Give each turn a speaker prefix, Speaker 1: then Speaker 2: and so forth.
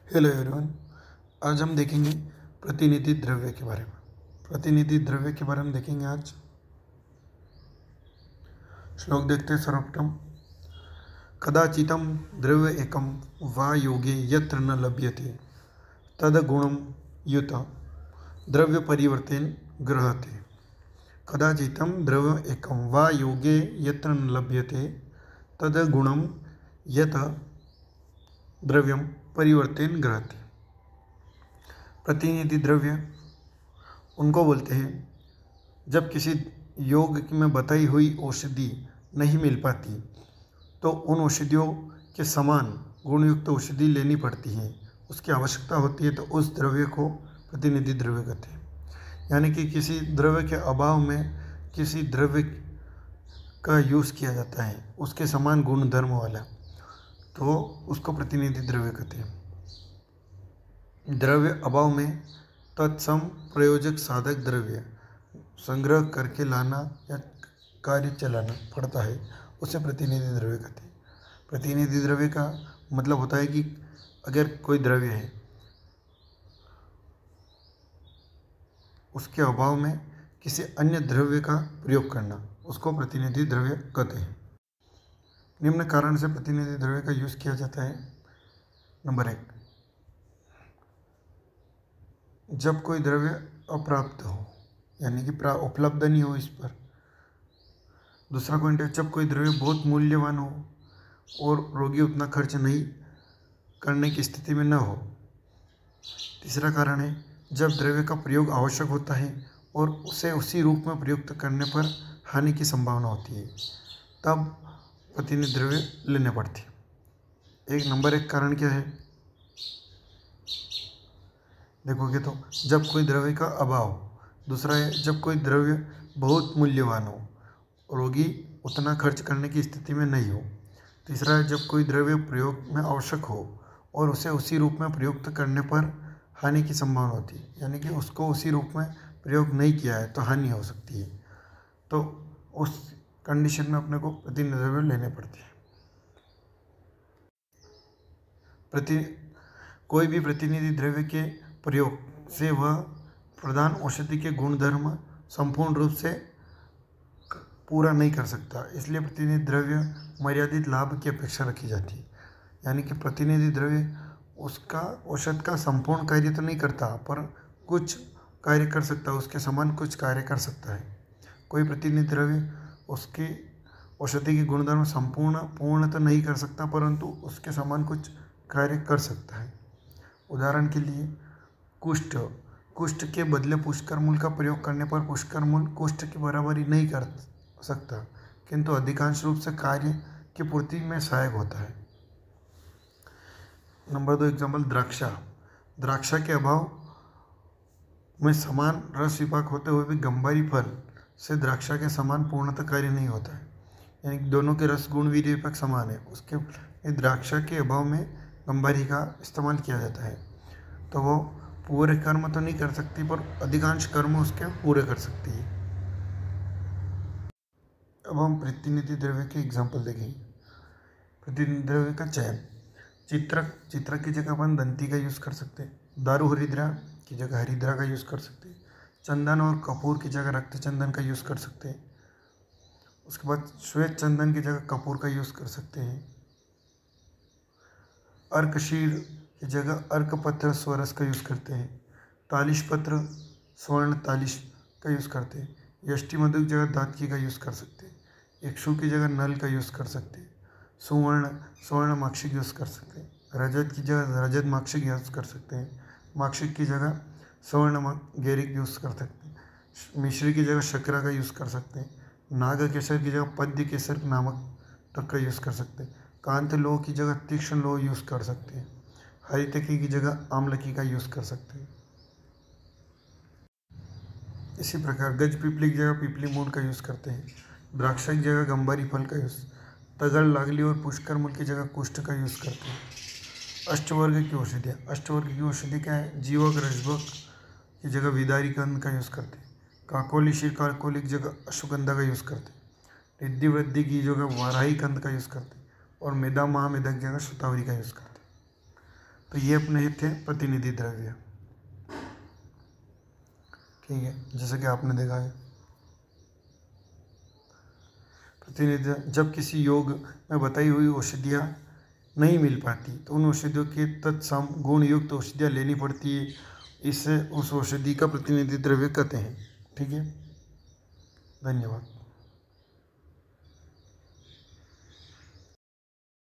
Speaker 1: Hello everyone. आज हम देखेंगे प्रतिनिधि द्रव्य के बारे में। प्रतिनिधि द्रव्य के बारे में देखेंगे आज। श्लोक देखते हैं सर्वप्रथम। कदाचितं द्रव्य एकं वा योगे यत्र न लभ्यते तद गुणं युत द्रव्य परिवर्तेन गृह्यते। कदाचितं द्रव्य एकं वा योगे यत्र न लभ्यते तद गुणं यत द्रव्यम परिवर्तेन गृह्यते। प्रतिनिधि द्रव्य उनको बोलते हैं जब किसी योग में बताई हुई औषधि नहीं मिल पाती तो उन औषधियों के समान गुणयुक्त औषधि लेनी पड़ती है, उसकी आवश्यकता होती है, तो उस द्रव्य को प्रतिनिधि द्रव्य कहते हैं। यानी कि किसी द्रव्य के अभाव में किसी द्रव्य का यूज़ किया जाता है उसके समान गुण धर्म वाला, तो उसको प्रतिनिधि द्रव्य कहते हैं। द्रव्य अभाव में तत्सम प्रयोजक साधक द्रव्य संग्रह करके लाना या कार्य चलाना पड़ता है, उसे प्रतिनिधि द्रव्य कहते हैं। प्रतिनिधि द्रव्य का मतलब होता है कि अगर कोई द्रव्य है उसके अभाव में किसी अन्य द्रव्य का प्रयोग करना, उसको प्रतिनिधि द्रव्य कहते हैं। निम्न कारण से प्रतिनिधि द्रव्य का यूज़ किया जाता है। नंबर 1, जब कोई द्रव्य अप्राप्त हो यानी कि उपलब्ध नहीं हो इस पर। दूसरा पॉइंट है जब कोई द्रव्य बहुत मूल्यवान हो और रोगी उतना खर्च नहीं करने की स्थिति में न हो। तीसरा कारण है जब द्रव्य का प्रयोग आवश्यक होता है और उसे उसी रूप में प्रयुक्त करने पर हानि की संभावना होती है, तब प्रतिनिधि द्रव्य लेने पड़ते हैं। नंबर 1 कारण क्या है देखोगे तो जब कोई द्रव्य का अभाव। दूसरा है जब कोई द्रव्य बहुत मूल्यवान हो, रोगी उतना खर्च करने की स्थिति में नहीं हो। तीसरा है जब कोई द्रव्य प्रयोग में आवश्यक हो और उसे उसी रूप में प्रयुक्त करने पर हानि की संभावना होती है, यानी कि उसको उसी रूप में प्रयोग नहीं किया है तो हानि हो सकती है, तो उस कंडीशन में अपने को प्रतिनिधि द्रव्य लेने पड़ते हैं। कोई भी प्रतिनिधि द्रव्य के प्रयोग से वह प्रधान औषधि के गुणधर्म संपूर्ण रूप से पूरा नहीं कर सकता, इसलिए प्रतिनिधि द्रव्य मर्यादित लाभ की अपेक्षा रखी जाती है। यानी कि प्रतिनिधि द्रव्य उसका औषध का संपूर्ण कार्य तो नहीं करता पर कुछ कार्य कर सकता है, उसके समान कुछ कार्य कर सकता है। कोई प्रतिनिधि द्रव्य उसकी औषधि के गुणधर्म पूर्ण तो नहीं कर सकता परंतु उसके समान कुछ कार्य कर सकता है। उदाहरण के लिए कुष्ठ के बदले पुष्कर मूल का प्रयोग करने पर पुष्कर मूल कुष्ठ की बराबरी नहीं कर सकता, किंतु अधिकांश रूप से कार्य की पूर्ति में सहायक होता है। नंबर 2 एग्जाम्पल द्राक्षा के अभाव में समान रस विपाक होते हुए भी गंभारी फल से द्राक्षा के समान पूर्णतः कार्य नहीं होता है, यानी दोनों के रस गुण वीर्य विपाक समान है, उसके द्राक्षा के अभाव में गंभारी का इस्तेमाल किया जाता है, तो वो पूरे कर्म तो नहीं कर सकती पर अधिकांश कर्म उसके पूरे कर सकती है। अब हम प्रतिनिधि द्रव्य के एग्जाम्पल देखेंगे। प्रतिनिधि द्रव्य का चयन। चित्रक की जगह अपन दंती का यूज़ कर सकते हैं, दारू हरिद्रा की जगह हरिद्रा का यूज़ कर सकते हैं, चंदन और कपूर की जगह रक्त चंदन का यूज़ कर सकते हैं, उसके बाद श्वेत चंदन की जगह कपूर का यूज़ कर सकते हैं, अर्कशीर की जगह अर्कपत्र स्वरस का यूज़ करते हैं, तालिश पत्र स्वर्ण तालिश का यूज़ करते हैं, यष्टि मधु की जगह दातकी का यूज़ कर सकते हैं, इक्षु की जगह नल का यूज़ कर सकते हैं, स्वर्ण माक्षिक यूज़ कर सकते हैं, रजत की जगह रजत माक्षिक यूज़ कर सकते हैं, माक्षिक की जगह स्वर्ण गैरिक यूज़ कर सकते हैं, मिश्री की जगह शकरा का यूज़ कर सकते हैं, नाग केसर की जगह पद्य केसर नामक तक का यूज़ कर सकते हैं, कांत लोह की जगह तीक्ष्ण लोह यूज़ कर सकते हैं, हरितकी की जगह आमलकी का यूज़ कर सकते हैं। इसी प्रकार गज पिपली की जगह पिपली मूल का यूज़ करते हैं, द्राक्षा की जगह गंबारी फल का यूज़, तगड़ लागली और पुष्कर मूल की जगह कुष्ठ का यूज़ करते हैं। अष्टवर्ग की औषधि क्या है? जीवक रजभक की जगह विदारी कंद का यूज़ करते हैं, काकोली शीर काकोली की जगह अश्वगंधा का यूज़ करते हैं, रिद्धि वृद्धि की जगह वाराही कंद का यूज़ करते हैं और मेदा महामेदा की जगह शतावरी का यूज़ करते हैं। तो ये अपने थे प्रतिनिधि द्रव्य। ठीक है, जैसे कि आपने देखा है प्रतिनिधि, जब किसी योग में बताई हुई औषधियाँ नहीं मिल पाती तो उन औषधियों के तत्सम गुण युक्त औषधियाँ लेनी पड़ती है, इससे उस औषधि का प्रतिनिधि द्रव्य कहते हैं। ठीक है, धन्यवाद।